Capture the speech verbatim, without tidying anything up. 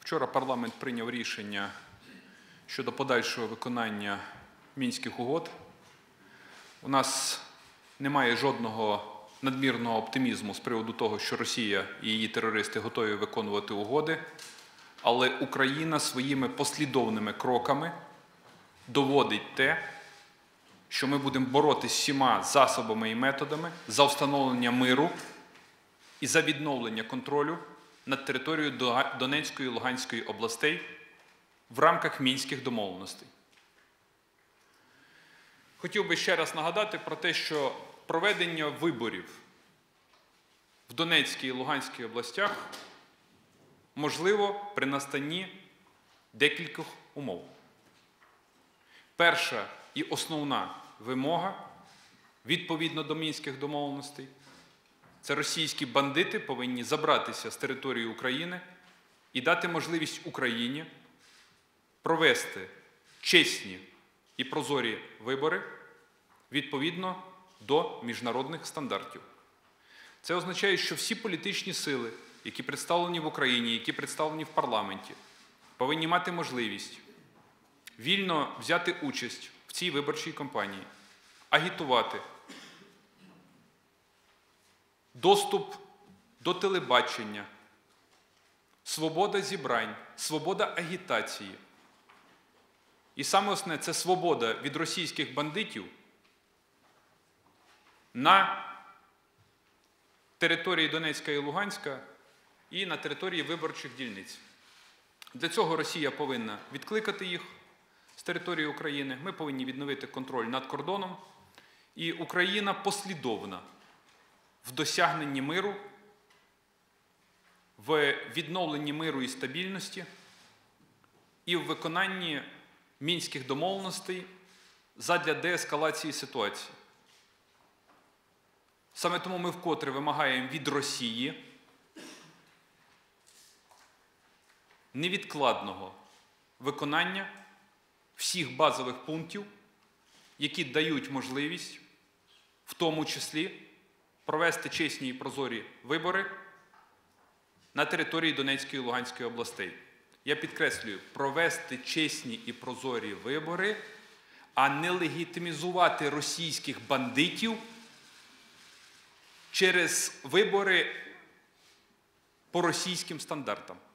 Вчора парламент прийняв рішення щодо подальшого виконання Мінських угод. У нас немає жодного надмірного оптимізму з приводу того, що Росія і її терористи готові виконувати угоди, але Україна своїми послідовними кроками доводить те, що ми будемо боротися всіма засобами і методами за встановлення миру і за відновлення контролю над територією Донецької і Луганської областей в рамках Мінських домовленостей. Хотів би ще раз нагадати про те, що проведення виборів в Донецькій і Луганській областях можливо при настанні декількох умов. Перша і основна вимога, відповідно до Мінських домовленостей, це російські бандити повинні забратися з території України і дати можливість Україні провести чесні і прозорі вибори відповідно до міжнародних стандартів. Це означає, що всі політичні сили, які представлені в Україні, які представлені в парламенті, повинні мати можливість вільно взяти участь в цій виборчій кампанії, агітувати, доступ до телебачення, свобода зібрань, свобода агітації. І саме основне – це свобода від російських бандитів на території Донецька і Луганська і на території виборчих дільниць. Для цього Росія повинна відкликати їх з території України, ми повинні відновити контроль над кордоном, і Україна послідовна в досягненні миру, в відновленні миру і стабільності і в виконанні Мінських домовленостей задля деескалації ситуації. Саме тому ми вкотре вимагаємо від Росії невідкладного виконання всіх базових пунктів, які дають можливість, в тому числі, провести чесні і прозорі вибори на території Донецької і Луганської областей. Я підкреслюю, провести чесні і прозорі вибори, а не легітимізувати російських бандитів через вибори по російським стандартам.